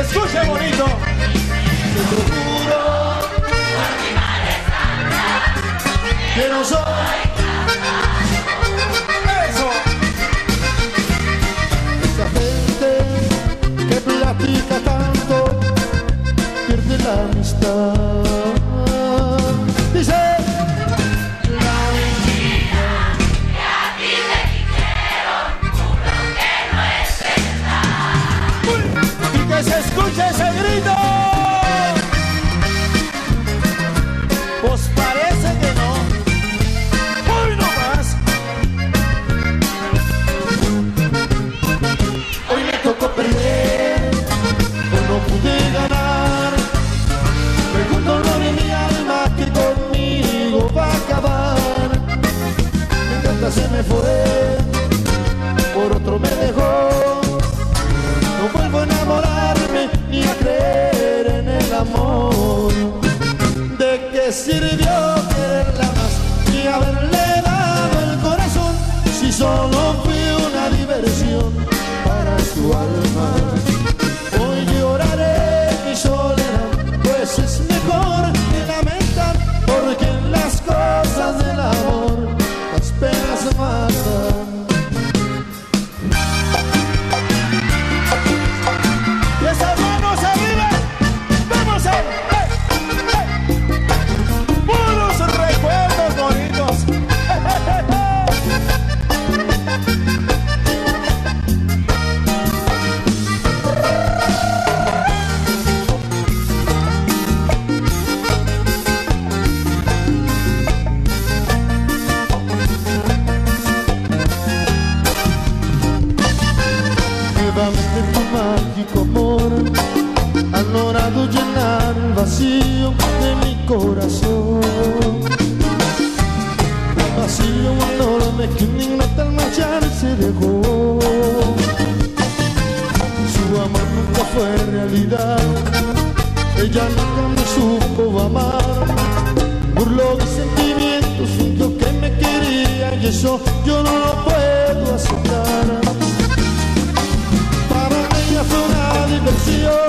escuche bonito. Te lo juro que no soy Eso. esa gente que platica tanto, pierde la amistad. Dice La mentira que a ti te dijeron, juro que no es verdad. Y que se escuche ese grito. Pues parece que no. Hoy no más. hoy me tocó perder, hoy no pude ganar. Traigo un dolor en mi alma que conmigo va a acabar. Me encanta, se me fue, por otro me dejó. No vuelvo a enamorarme ni a creer en el amor. ¿De qué sirvió quererla más y haberle dado el corazón si solo fui una diversión para su alma? Hoy lloraré mi soledad, pues es mejor que lamentar, porque en las cosas del amor las penas matan. Y esas manos arriba. Vamos a ver. Puros recuerdos bonitos. Nuevamente tu mágico amor ha logrado llenar el vacío de mi corazón. Un vacío enorme que un ignorante al marchar se dejó. Su amor nunca fue realidad, ella nunca me supo amar. Burló mis sentimientos, sintió que me quería y eso yo no lo puedo aceptar. Para ella fue una diversión.